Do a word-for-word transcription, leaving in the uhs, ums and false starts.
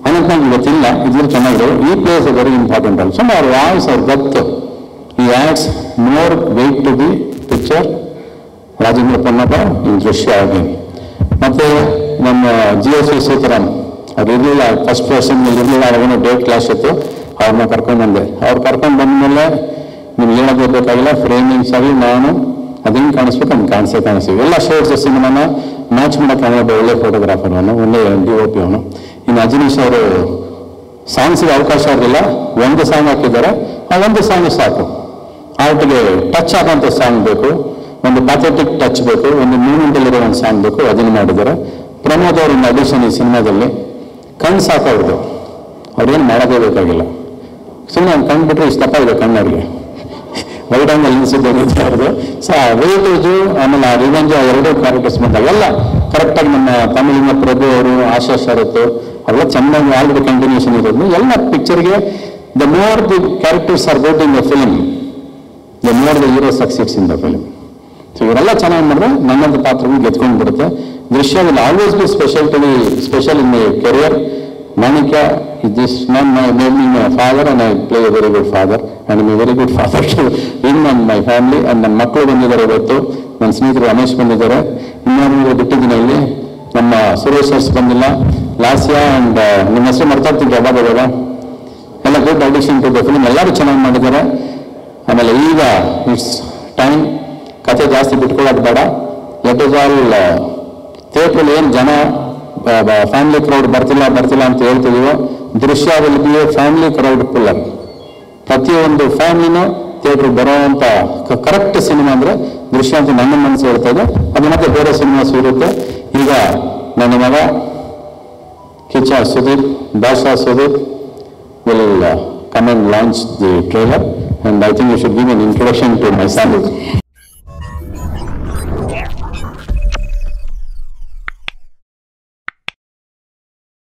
ಅನಂತ ನಂಗೆ ಗೊತ್ತಿಲ್ಲ, ಇದ್ರ ಚೆನ್ನಾಗಿದೆ. ಈ ಪ್ಲೇಸ್ ವೆರಿ ಇಂಪಾರ್ಟೆಂಟ್ ಆಲ್ಸೋ. ಅವ್ರ ವಾಯ್ಸ್ ಅವ್ರ ಗೊತ್ತು. ಈ ads more weight to the picture Rajendra Ponnappa in Drishya ಆಗಿ. ಮತ್ತು ನಮ್ಮ ಜಿ ಎಸ್ ವಿ ಸೀತಾರಾಮ್ ಅವ್ರು ಇರಲಿಲ್ಲ, ಫಸ್ಟ್ ಪರ್ಸನ್ ಇರಲಿಲ್ಲ, ಅವ್ರಿಗೇನೋ ಡೇಟ್ ಕ್ಲಾಸ್ ಇತ್ತು, ಅವ್ರನ್ನ ಕರ್ಕೊಂಡು ಬಂದೆ. ಅವ್ರು ಕರ್ಕೊಂಡು ಬಂದಮೇಲೆ ನಿಮ್ಗೆ ಹೇಳೋದು ಬೇಕಾಗಿಲ್ಲ, ಫ್ರೇಮಿಂಗ್ಸ್ ಆಗಿ ನಾನು ಅದೇನು ಕಾಣಿಸ್ಬೇಕು ಹಂಗೆ ಕಾಣಿಸೇ ಕಾಣಿಸ್ತೀವಿ. ಎಲ್ಲ ಶೇಡ್ಸ್ ಸಿನಿಮಾನ ಮ್ಯಾಚ್ ಮಾಡೋಕ್ಕೆ ಒಬ್ಬ ಒಳ್ಳೆ ಫೋಟೋಗ್ರಾಫರ್ ಅವನು, ಒಳ್ಳೆ ಡಿ ಒ ಪಿ ಅವನು. ಇನ್ನು ಅಜನೀಶ್ ಅವರು ಸಾಂಗ್ಸ್ಗೆ ಅವಕಾಶ ಇರಲಿಲ್ಲ, ಒಂದು ಸಾಂಗ್ ಹಾಕಿದ್ದಾರೆ, ಆ ಒಂದು ಸಾಂಗ್ ಸಾಕು. ಆರ್ಟ್ಗೆ ಟಚ್ ಆಗೋಂಥ ಸಾಂಗ್ ಬೇಕು, ಒಂದು ಪ್ಯಾಥೆಟಿಕ್ ಟಚ್ ಬೇಕು, ಒಂದು ಮೂಮೆಂಟಲ್ಲಿರೋ ಒಂದು ಸಾಂಗ್ ಬೇಕು, ಅದನ್ನು ಮಾಡಿದ್ದಾರೆ. ಪ್ರಮೋದ್ ಅವರಿಂದ ಅಡಿಷನ್ ಈ ಸಿನಿಮಾದಲ್ಲಿ ಕಣ್ಣು ಸಾಕವ್ರದ್ದು, ಅವ್ರೇನು ಮಾಡೋದೇ ಬೇಕಾಗಿಲ್ಲ. ಸುಮ್ಮನೆ ಒಂದು ಕಣ್ಣು ಬಿಟ್ಟರೆ ಇಷ್ಟಪ್ಪ ಇದೆ ಕಣ್ಣವ್ರಿಗೆ, ವೈಟ್ ಆಂಗಲ್ ನಿಲ್ಸಿದ್ದೆ ಅವ್ರದ್ದು. ಸೊ ಆ ವೇಟೇಜು ಆಮೇಲೆ ಆ ರಿವೆಂಜ್ ಎರಡೂ ಕ್ಯಾರೆಕ್ಟರ್ಸ್ ಬಂದಾಗ ಎಲ್ಲ ಕರೆಕ್ಟಾಗಿ ನಮ್ಮ ತಮಿಳಿನ ಪ್ರಭು ಅವರು, ಆಶಾ ಶರತ್ ಅವೆಲ್ಲ ಚೆನ್ನಾಗಿ ಆಲ್ರೆಡಿ ಕಂಟಿನ್ಯೂಷನ್ ಇರೋದು. ಎಲ್ಲ ಪಿಕ್ಚರ್ಗೆ the more the characters are got in the film, the more the hero succeeds in the film. So ಇವರೆಲ್ಲ ಚೆನ್ನಾಗಿ ಮಾಡಿದ್ರೆ ನನ್ನಂಥ ಪಾತ್ರಗಳು ಗೆದ್ಕೊಂಡು ಬಿಡುತ್ತೆ. Drishya will always be special to be special in my career. Manika is this man my made me my father, and I play a very good father, and I'm a very good father to him and my family. And ನನ್ನ ಮಕ್ಕಳು ಬಂದಿದ್ದಾರೆ ಇವತ್ತು, ನನ್ನ ಸ್ನೇಹಿತರು ರಮೇಶ್ ಬಂದಿದ್ದಾರೆ, ಇನ್ನೊಂದು ಬಿಟ್ಟಿದ್ದೀನಿ ಇಲ್ಲಿ, ನಮ್ಮ ಸುರೇಶ್ ಸರ್ಸ್ ಬಂದಿಲ್ಲ, ಲಾಸ್ಯ ಆ್ಯಂಡ್ ನಿಮ್ಮ ಹೆಸರು ಮರ್ತಾಗ್ತಿದ್ದೆ ಅವಾಗ ಅವಾಗ ಎಲ್ಲ good addition to the film, ಎಲ್ಲರೂ ಚೆನ್ನಾಗಿ ಮಾಡಿದ್ದಾರೆ. ಆಮೇಲೆ ಈಗ ಇಟ್ಸ್ ಟೈಮ್, ಕತೆ ಜಾಸ್ತಿ ಬಿಟ್ಕೊಳ್ಳೋದು ಬೇಡ. ಲೆಟ್ ಇಸ್ ಆಲ್ ಥಿಯೇಟ್ರಲ್ಲಿ ಏನು ಜನ ಫ್ಯಾಮಿಲಿ ಕ್ರೌಡ್ ಬರ್ತಿಲ್ಲ ಬರ್ತಿಲ್ಲ ಅಂತ ಹೇಳ್ತಿದೀವೋ, Drishya will be a family crowd puller. ಪ್ರತಿಯೊಂದು ಫ್ಯಾಮಿಲಿನೂ ಥಿಯೇಟ್ರಿಗೆ ಬರೋವಂಥ ಕರೆಕ್ಟ್ ಸಿನಿಮಾ ಅಂದರೆ ದೃಶ್ಯ ಅಂತ ನನ್ನ ಮನಸ್ಸು ಹೇಳ್ತಾ ಇದೆ. ಅದು ಮತ್ತೆ ಬೇರೆ ಸಿನಿಮಾಸ್ ಇರುತ್ತೆ. ಈಗ ನನ್ನ ಮಗ ಕಿಚ್ಚ ಸುದೀಪ್, ಭಾಷಾ Sudeep will come and launch the trailer, and I think you should give an introduction to my son.